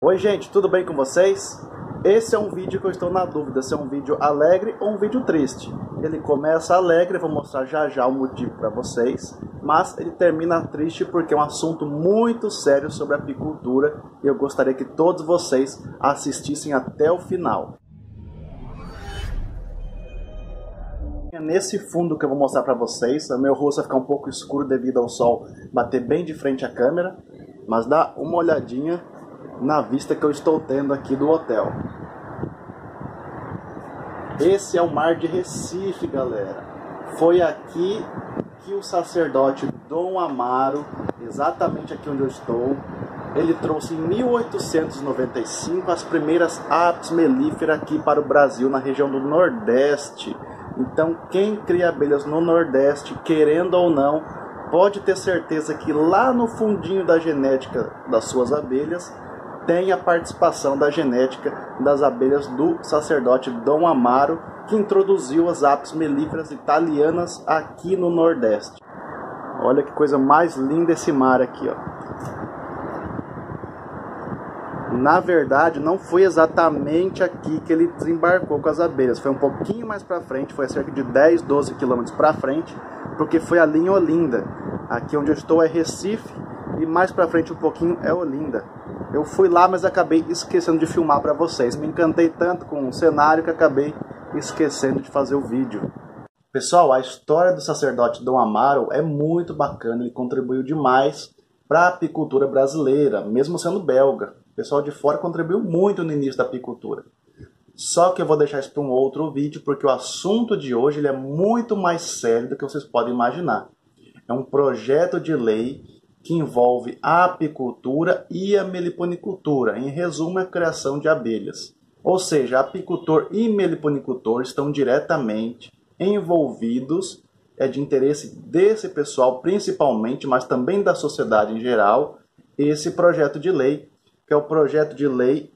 Oi gente, tudo bem com vocês? Esse é um vídeo que eu estou na dúvida se é um vídeo alegre ou um vídeo triste. Ele começa alegre, vou mostrar já já o motivo para vocês, mas ele termina triste porque é um assunto muito sério sobre apicultura e eu gostaria que todos vocês assistissem até o final. Nesse fundo que eu vou mostrar para vocês, o meu rosto vai ficar um pouco escuro devido ao sol bater bem de frente à câmera, mas dá uma olhadinha na vista que eu estou tendo aqui do hotel. Esse é o Mar de Recife, galera. Foi aqui que o sacerdote Dom Amaro, exatamente aqui onde eu estou, ele trouxe em 1895 as primeiras apis mellifera aqui para o Brasil, na região do Nordeste. Então, quem cria abelhas no Nordeste, querendo ou não, pode ter certeza que lá no fundinho da genética das suas abelhas tem a participação da genética das abelhas do sacerdote Dom Amaro, que introduziu as apis mellíferas italianas aqui no Nordeste. Olha que coisa mais linda esse mar aqui, ó. Na verdade, não foi exatamente aqui que ele desembarcou com as abelhas. Foi um pouquinho mais para frente, foi a cerca de 10, 12 quilômetros para frente, porque foi ali em Olinda. Aqui onde eu estou é Recife e mais para frente um pouquinho é Olinda. Eu fui lá, mas acabei esquecendo de filmar para vocês. Me encantei tanto com o cenário que acabei esquecendo de fazer o vídeo. Pessoal, a história do sacerdote Dom Amaro é muito bacana. Ele contribuiu demais para a apicultura brasileira, mesmo sendo belga. O pessoal de fora contribuiu muito no início da apicultura. Só que eu vou deixar isso para um outro vídeo, porque o assunto de hoje ele é muito mais sério do que vocês podem imaginar. É um projeto de lei que envolve a apicultura e a meliponicultura. Em resumo, a criação de abelhas. Ou seja, apicultor e meliponicultor estão diretamente envolvidos, é de interesse desse pessoal principalmente, mas também da sociedade em geral, esse projeto de lei, que é o projeto de lei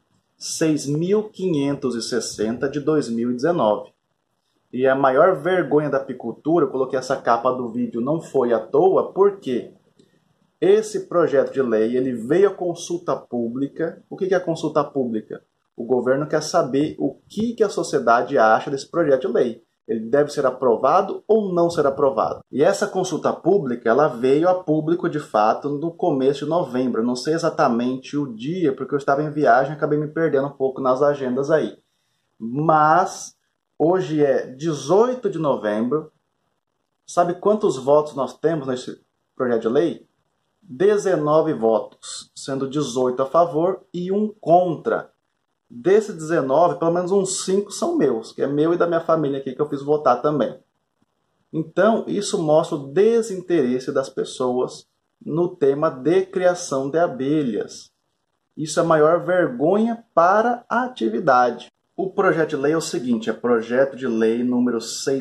6.560 de 2019. E a maior vergonha da apicultura, eu coloquei essa capa do vídeo, não foi à toa, porque esse projeto de lei ele veio à consulta pública. O que é a consulta pública? O governo quer saber o que a sociedade acha desse projeto de lei. Ele deve ser aprovado ou não ser aprovado. E essa consulta pública ela veio a público de fato no começo de novembro. Eu não sei exatamente o dia, porque eu estava em viagem e acabei me perdendo um pouco nas agendas aí. Mas hoje é 18 de novembro. Sabe quantos votos nós temos nesse projeto de lei? 19 votos, sendo 18 a favor e 1 contra. Desses 19, pelo menos uns 5 são meus, que é meu e da minha família aqui que eu fiz votar também. Então, isso mostra o desinteresse das pessoas no tema de criação de abelhas. Isso é a maior vergonha para a atividade. O projeto de lei é o seguinte, é projeto de lei número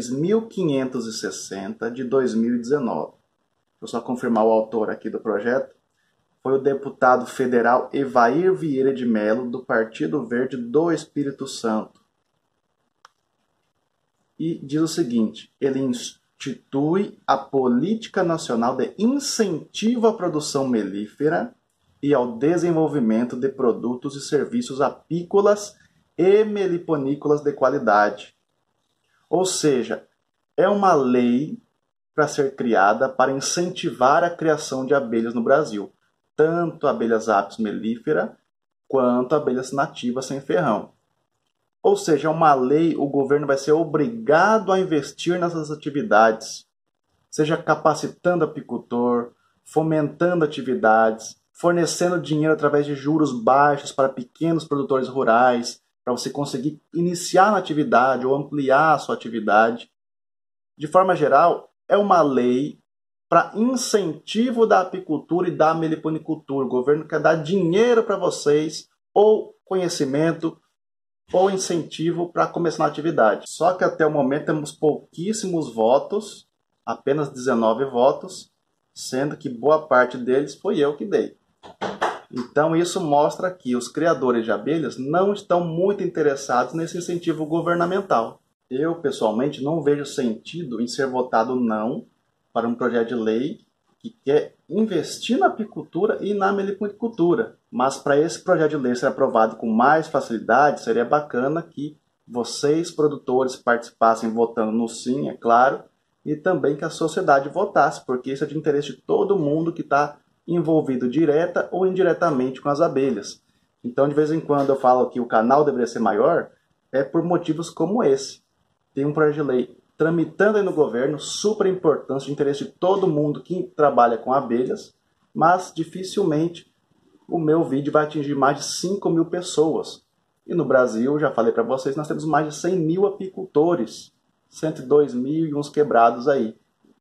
6.560 de 2019. Vou só confirmar o autor aqui do projeto. Foi o deputado federal Evair Vieira de Mello, do Partido Verde do Espírito Santo. E diz o seguinte, ele institui a Política Nacional de Incentivo à Produção Mellífera e ao Desenvolvimento de Produtos e Serviços Apícolas e Meliponícolas de Qualidade. Ou seja, é uma lei para ser criada para incentivar a criação de abelhas no Brasil, tanto abelhas apis mellifera quanto abelhas nativas sem ferrão. Ou seja, é uma lei, o governo vai ser obrigado a investir nessas atividades, seja capacitando o apicultor, fomentando atividades, fornecendo dinheiro através de juros baixos para pequenos produtores rurais, para você conseguir iniciar na atividade ou ampliar a sua atividade. De forma geral, é uma lei para incentivo da apicultura e da meliponicultura. O governo quer dar dinheiro para vocês, ou conhecimento, ou incentivo para começar na atividade. Só que até o momento temos pouquíssimos votos, apenas 19 votos, sendo que boa parte deles foi eu que dei. Então isso mostra que os criadores de abelhas não estão muito interessados nesse incentivo governamental. Eu, pessoalmente, não vejo sentido em ser votado não para um projeto de lei que quer investir na apicultura e na meliponicultura. Mas para esse projeto de lei ser aprovado com mais facilidade, seria bacana que vocês, produtores, participassem votando no sim, é claro, e também que a sociedade votasse, porque isso é de interesse de todo mundo que está envolvido direta ou indiretamente com as abelhas. Então, de vez em quando eu falo que o canal deveria ser maior, é por motivos como esse. Tem um projeto de lei tramitando aí no governo, super importante, de interesse de todo mundo que trabalha com abelhas, mas dificilmente o meu vídeo vai atingir mais de 5 mil pessoas. E no Brasil, já falei para vocês, nós temos mais de 100 mil apicultores, 102 mil e uns quebrados aí.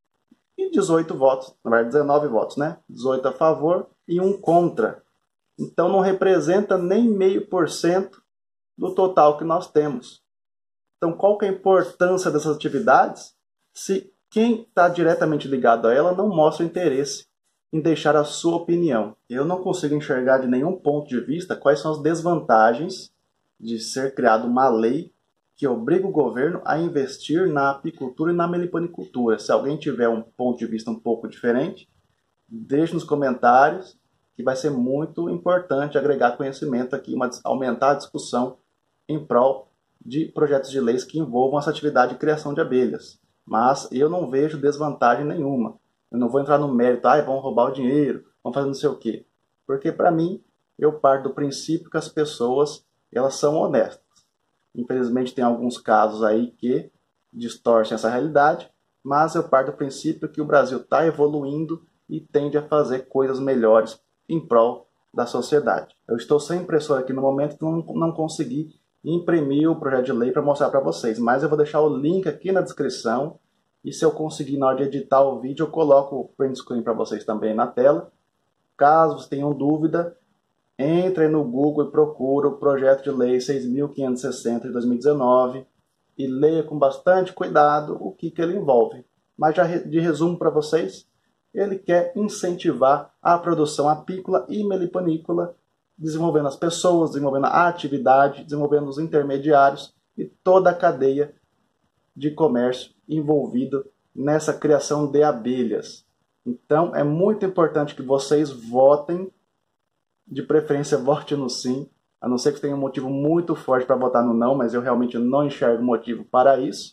E 18 votos, na verdade 19 votos, né? 18 a favor e 1 contra. Então não representa nem 0,5% do total que nós temos. Então qual que é a importância dessas atividades se quem está diretamente ligado a ela não mostra interesse em deixar a sua opinião? Eu não consigo enxergar de nenhum ponto de vista quais são as desvantagens de ser criada uma lei que obriga o governo a investir na apicultura e na meliponicultura. Se alguém tiver um ponto de vista um pouco diferente, deixe nos comentários, que vai ser muito importante agregar conhecimento aqui, aumentar a discussão em prol de projetos de leis que envolvam essa atividade de criação de abelhas. Mas eu não vejo desvantagem nenhuma. Eu não vou entrar no mérito, vão roubar o dinheiro, vão fazer não sei o quê. Porque, para mim, eu parto do princípio que as pessoas elas são honestas. Infelizmente, tem alguns casos aí que distorcem essa realidade, mas eu parto do princípio que o Brasil está evoluindo e tende a fazer coisas melhores em prol da sociedade. Eu estou sem impressora aqui no momento, então não consegui imprimir o projeto de lei para mostrar para vocês, mas eu vou deixar o link aqui na descrição e se eu conseguir na hora de editar o vídeo eu coloco o print screen para vocês também na tela. Caso vocês tenham dúvida, entre no Google e procure o projeto de lei 6.560 de 2019 e leia com bastante cuidado o que ele envolve. Mas já de resumo para vocês, ele quer incentivar a produção apícola e meliponícola, desenvolvendo as pessoas, desenvolvendo a atividade, desenvolvendo os intermediários e toda a cadeia de comércio envolvido nessa criação de abelhas. Então é muito importante que vocês votem, de preferência vote no sim, a não ser que tenha um motivo muito forte para votar no não, mas eu realmente não enxergo motivo para isso.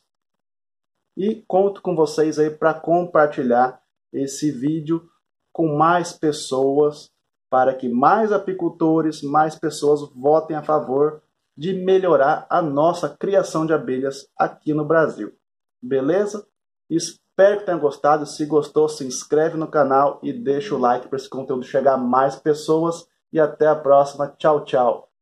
E conto com vocês aí para compartilhar esse vídeo com mais pessoas, para que mais apicultores, mais pessoas votem a favor de melhorar a nossa criação de abelhas aqui no Brasil. Beleza? Espero que tenham gostado. Se gostou, se inscreve no canal e deixa o like para esse conteúdo chegar a mais pessoas. E até a próxima. Tchau, tchau.